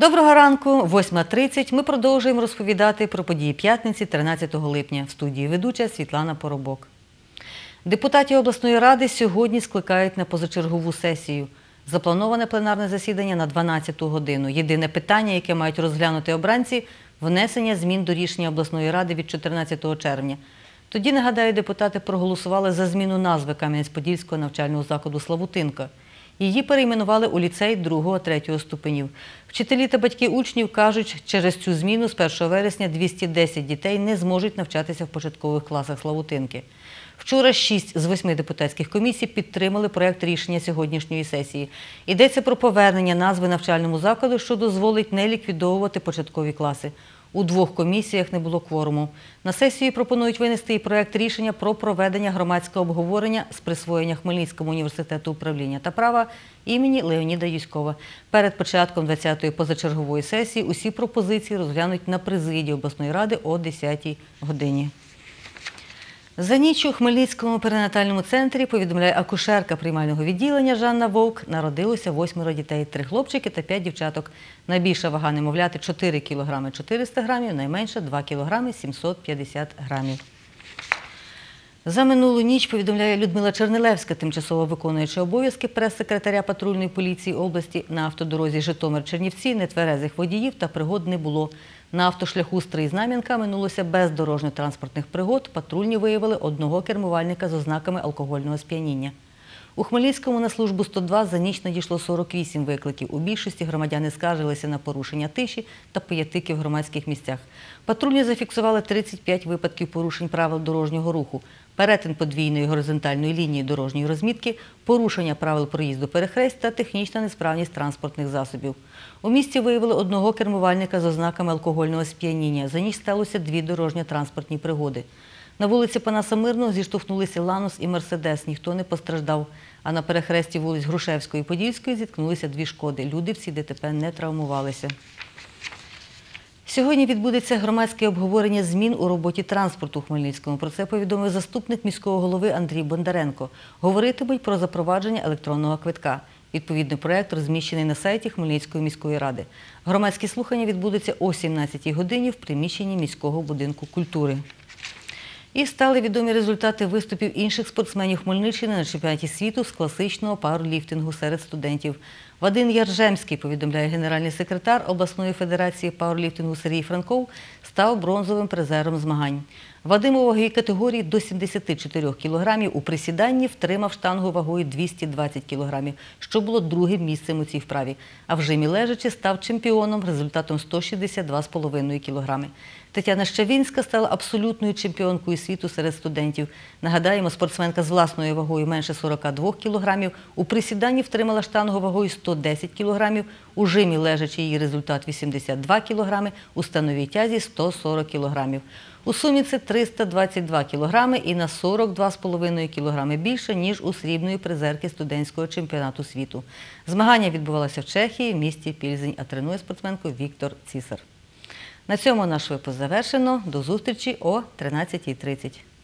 Доброго ранку, 8:30. Ми продовжуємо розповідати про події п'ятниці 13 липня. В студії ведуча Світлана Поробок. Депутатів обласної ради сьогодні скликають на позачергову сесію. Заплановане пленарне засідання на 12 годину. Єдине питання, яке мають розглянути обранці – внесення змін до рішення обласної ради від 14 червня. Тоді, нагадаю, депутати проголосували за зміну назви Кам'янець-Подільського навчального закладу «Славутинка». Її перейменували у ліцей 2-3 ступенів. Вчителі та батьки учнів кажуть, через цю зміну з 1 вересня 210 дітей не зможуть навчатися в початкових класах Славутинки. Вчора 6 з 8 депутатських комісій підтримали проєкт рішення сьогоднішньої сесії. Йдеться про повернення назви навчальному закладу, що дозволить не ліквідовувати початкові класи. У 2 комісіях не було кворуму. На сесію пропонують винести і проєкт рішення про проведення громадського обговорення з присвоєння Хмельницькому університету управління та права імені Леоніда Юськова. Перед початком 20-ї позачергової сесії усі пропозиції розглянуть на президії обласної ради о 10-й годині. За ніч у Хмельницькому перинатальному центрі, повідомляє акушерка приймального відділення Жанна Вовк, народилося 8 дітей – 3 хлопчики та 5 дівчаток. Найбільша вага немовляти – 4 кг 400 грамів, найменша – 2 кг 750 грамів. За минулу ніч, повідомляє Людмила Чернилевська, тимчасово виконуюча обов'язки прес-секретаря патрульної поліції області, на автодорозі Житомир-Чернівці нетверезих водіїв та пригод не було. На автошляху Стрий-Знам'янка минулося без дорожньо-транспортних пригод. Патрульні виявили одного кермувальника з ознаками алкогольного сп'яніння. У Хмельницькому на службу 102 за ніч надійшло 48 викликів. У більшості громадяни скаржилися на порушення тиші та пиятики в громадських місцях. Патрульні зафіксували 35 випадків порушень правил дорожнього руху, перетин подвійної горизонтальної лінії дорожньої розмітки, порушення правил проїзду перехресть та технічна несправність транспортних засобів. У місті виявили одного кермувальника з ознаками алкогольного сп'яніння. За ніч сталося 2 дорожньо-транспортні пригоди. На вулиці Панаса Мирного зіштовхнулися Ланос і Мерседес, ніхто не постраждав. А на перехресті вулиць Грушевської і Подільської зіткнулися 2 шкоди. Люди в цій ДТП не травмувалися. Сьогодні відбудеться громадське обговорення змін у роботі транспорту у Хмельницькому. Про це повідомив заступник міського голови Андрій Бондаренко. Говоритимуть про запровадження електронного квитка. Відповідний проєкт розміщений на сайті Хмельницької міської ради. Громадські слухання відбудуться о 17-й годині в приміщенні міського будинку культури. І стали відомі результати виступів інших спортсменів Хмельниччини на чемпіонаті світу з класичного пауерліфтингу серед студентів. Вадим Яржемський, повідомляє генеральний секретар обласної федерації пауерліфтингу Сергій Франков, став бронзовим призером змагань. Вадим у ваговій категорії до 74 кг у присіданні втримав штангу вагою 220 кг, що було 2-м місцем у цій вправі. А в жимі лежачи став чемпіоном результатом 162,5 кг. Тетяна Щавінська стала абсолютною чемпіонкою світу серед студентів. Нагадаємо, спортсменка з власною вагою менше 42 кг у присіданні втримала штангу вагою 110 кг, у жимі лежачи її результат 82 кг, у становій тязі 140 кг. У сумі це 322 кг і на 42,5 кг більше, ніж у срібної призерки студентського чемпіонату світу. Змагання відбувалося в Чехії, в місті Пільзень, а тренує спортсменку Віктор Цісар. На цьому наш випуск завершено. До зустрічі о 13:30.